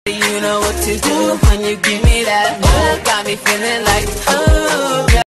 You know what to do when you give me that. Got me feeling like, oh.